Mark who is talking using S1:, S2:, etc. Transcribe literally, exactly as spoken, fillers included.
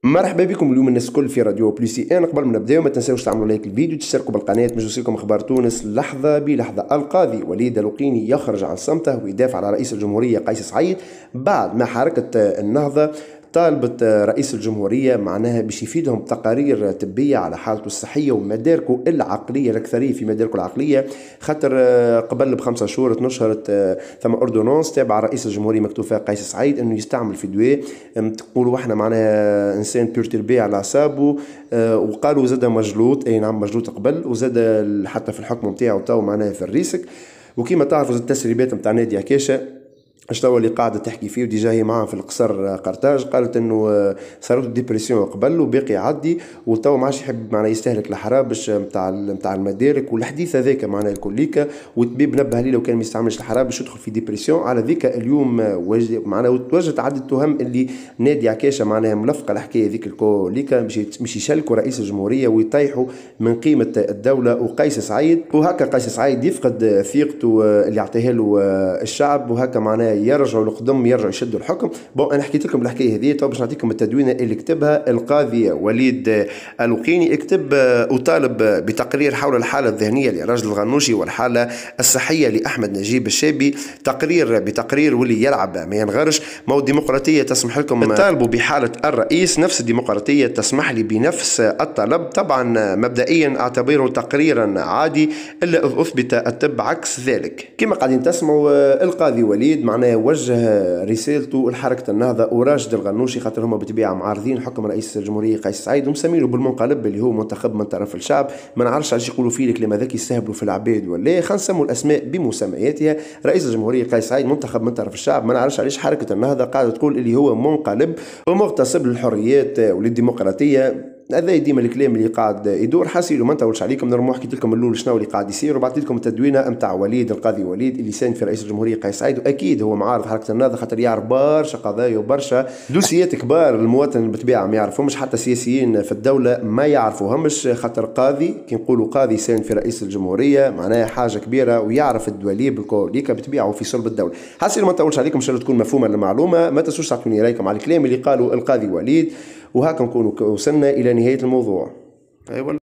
S1: مرحبا بكم اليوم الناس الكل في راديو بلوسي ان. قبل ما نبداو ما تنساوش تعملوا لايك الفيديو، تشتركوا بالقناه باش يوصلكم اخبار تونس لحظه بلحظه. القاضي وليد اللوقيني يخرج عن صمته ويدافع على رئيس الجمهوريه قيس سعيد بعد ما حركه النهضه طالبت رئيس الجمهورية معناها باش يفيدهم بتقارير طبية على حالته الصحية ومداركه العقلية، الأكثرية في مداركه العقلية، خاطر قبل بخمسة شهور تنشرت ثم أردونانس تابع رئيس الجمهورية مكتوب فيها قيس سعيد إنه يستعمل في دواء تقولوا احنا معناها إنسان بيرتربي على أعصابه، وقالوا زاد مجلوط، أي نعم مجلوط قبل، وزاد حتى في الحكم نتاعو تو معناها في الريسك. وكيما تعرفوا التسريبات نتاع نادي عكاشة اشتوى اللي قاعده تحكي فيه وديجا هي معاه في القصر قرطاج، قالت انه صارت ديبرسيون قبل وباقي يعدي وتو ما عادش يحب معناها يستهلك الحراب باش نتاع نتاع المدارك والحديث هذاك معناها الكليكا. والطبيب نبه عليه لو كان ما يستعملش الحراب باش يدخل في ديبرسيون. على ذيك اليوم معناها توجهت عدة تهم اللي نادي عكاشه معناها ملفقه الحكايه ذيك الكليكا باش باش يشلكوا رئيس الجمهوريه ويطيحوا من قيمه الدوله وقيس سعيد، وهكا قيس سعيد يفقد ثقته اللي يعطيها له الشعب، وهكا معناها يرجعوا لقدم يرجعوا يشدوا الحكم. بون انا حكيت لكم الحكايه هذه تو باش نعطيكم التدوينه اللي كتبها القاضي وليد اللوقيني. اكتب وطالب بتقرير حول الحاله الذهنيه لرجل الغنوشي والحاله الصحيه لاحمد نجيب الشابي، تقرير بتقرير واللي يلعب ما ينغرش. مو الديمقراطيه تسمح لكم طالبوا بحاله الرئيس، نفس الديمقراطيه تسمح لي بنفس الطلب. طبعا مبدئيا اعتبره تقريرا عادي الا اذ اثبت الطب عكس ذلك. كما قاعدين تسمعوا القاضي وليد معناه وجه رسالته لحركه النهضه وراشد الغنوشي، خاطر هما بطبيعه معارضين حكم رئيس الجمهوريه قيس سعيد ومسمينه بالمنقلب اللي هو منتخب من طرف الشعب. ما نعرفش علاش يقولوا فيه الكلام هذاك يستهبلوا في العباد ولا، خلينا نسموا الاسماء بمسمياتها. رئيس الجمهوريه قيس سعيد منتخب من طرف الشعب. ما نعرفش علاش حركه النهضه قاعده تقول اللي هو منقلب ومغتصب للحريات وللديمقراطيه. هذا ديما الكلام اللي قاعد يدور. حاسيلو ما نطولش عليكم، نرمو حكيت لكم الاول شنو اللي قاعد يصير وبعثت لكم التدوينه نتاع وليد القاضي وليد اللي ساند في رئيس الجمهوريه قيس سعيد، واكيد هو معارض حركه النهضه خاطر يعرف برشا قضايا وبرشا دوسيات كبار المواطن بالطبيعه ما يعرفهمش، حتى سياسيين في الدوله ما يعرفوهمش، خاطر قاضي كي نقولوا قاضي ساند في رئيس الجمهوريه معناها حاجه كبيره ويعرف الدواليب الكوليكا بالطبيعه في صلب الدوله. حاسيلو ما نطولش عليكم ان شاء الله تكون مفهومه المعلومه. ما تنسوش تعطوني رايكم على الكلام اللي قالوا القاضي وليد، وهكا نكونوا وصلنا الى نهايه الموضوع. أيوة.